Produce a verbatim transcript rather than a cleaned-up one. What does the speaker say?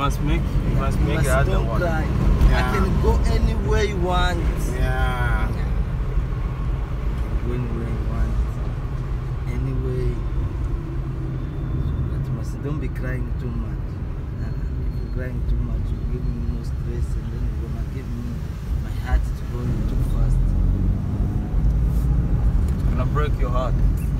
must make you must You make must it out don't and what. cry. Yeah. I can go anywhere you want. Yeah. Go anywhere you want. Anyway. But you must don't be crying too much. Uh, if you're crying too much, you give me more stress, and then you're gonna give me my heart to go too fast. It's gonna break your heart.